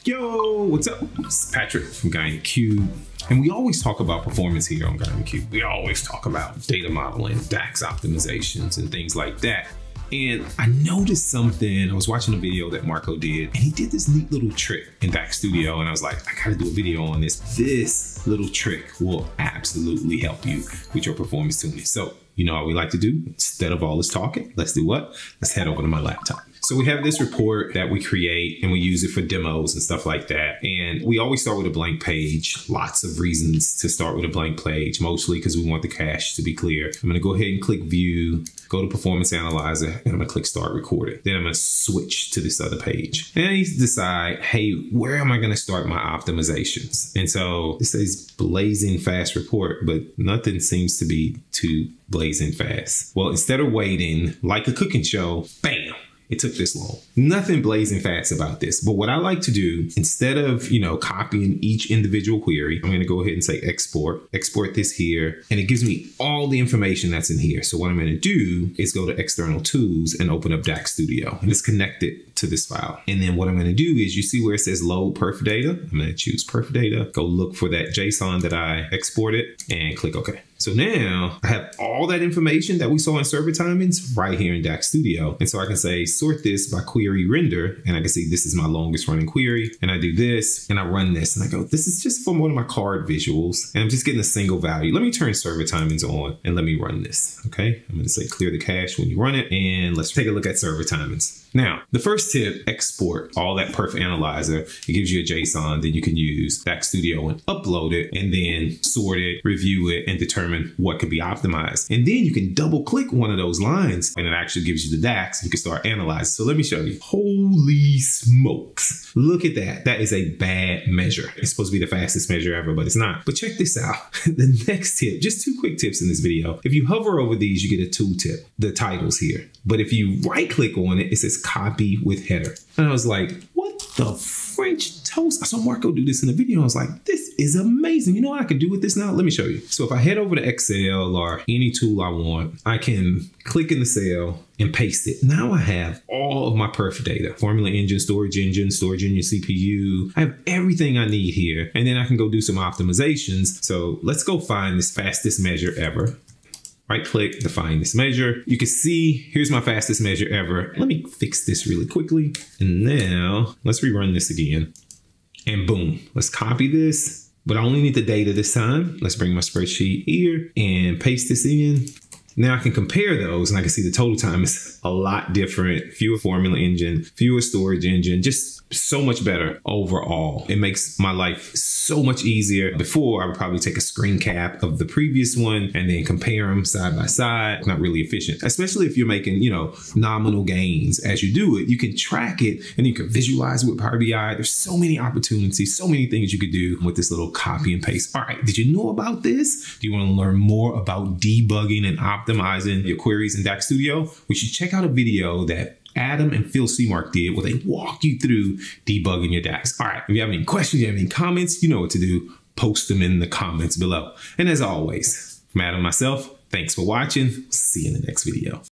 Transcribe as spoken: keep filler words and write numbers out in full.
Yo, what's up? It's Patrick from GuyanCube. And we always talk about performance here on GuyanCube. We always talk about data modeling, DAX optimizations, and things like that. And I noticed something. I was watching a video that Marco did, and he did this neat little trick in DAX Studio. And I was like, I gotta do a video on this. This little trick will absolutely help you with your performance tuning. So, you know what we like to do? Instead of all this talking, let's do what? Let's head over to my laptop. So we have this report that we create and we use it for demos and stuff like that. And we always start with a blank page. Lots of reasons to start with a blank page, mostly because we want the cache to be clear. I'm gonna go ahead and click View, go to Performance Analyzer, and I'm gonna click Start Recording. Then I'm gonna switch to this other page. And I need to decide, hey, where am I gonna start my optimizations? And so this says blazing fast report, but nothing seems to be too blazing fast. Well, instead of waiting like a cooking show, bam, it took this long. Nothing blazing fast about this. But what I like to do, instead of, you know, copying each individual query, I'm gonna go ahead and say export, export this here, and it gives me all the information that's in here. So what I'm gonna do is go to external tools and open up DAX Studio, and it's connected to this file. And then what I'm gonna do is, you see where it says load perf data? I'm gonna choose perf data, go look for that JSON that I exported, and click OK. So now I have all that information that we saw in server timings right here in DAX Studio. And so I can say, sort this by query render, and I can see this is my longest running query. And I do this and I run this and I go, this is just from one of my card visuals. And I'm just getting a single value. Let me turn server timings on and let me run this. Okay. I'm going to say clear the cache when you run it. And let's take a look at server timings. Now, the first tip, export all that perf analyzer. It gives you a JSON that you can use DAX Studio and upload it, and then sort it, review it, and determine what could be optimized. And then you can double click one of those lines and it actually gives you the DAX. You can start analyzing. So let me show you. Holy smokes. Look at that. That is a bad measure. It's supposed to be the fastest measure ever, but it's not. But check this out. The next tip, just two quick tips in this video. If you hover over these, you get a tooltip, the titles here. But if you right click on it, it says copy with header. And I was like, what the French toast? I saw Marco do this in the video. I was like, this is amazing. You know what I can do with this now? Let me show you. So if I head over to Excel or any tool I want, I can click in the cell and paste it. Now I have all of my perf data, formula engine, storage engine, storage engine, C P U. I have everything I need here. And then I can go do some optimizations. So let's go find this fastest measure ever. Right click, define this measure. You can see, here's my fastest measure ever. Let me fix this really quickly. And now let's rerun this again. And boom, let's copy this, but I only need the data this time. Let's bring my spreadsheet here and paste this in. Now I can compare those and I can see the total time is a lot different. Fewer formula engine, fewer storage engine, just so much better overall. It makes my life so much easier. Before, I would probably take a screen cap of the previous one and then compare them side by side. Not really efficient, especially if you're making, you know, nominal gains. As you do it, you can track it and you can visualize it with Power B I. There's so many opportunities, so many things you could do with this little copy and paste. All right, did you know about this? Do you want to learn more about debugging and optimizing your queries in DAX Studio? We should check out a video that Adam and Phil Seamark did where they walk you through debugging your DAX. All right, if you have any questions, you have any comments, you know what to do. Post them in the comments below. And as always, from Adam and myself, thanks for watching. See you in the next video.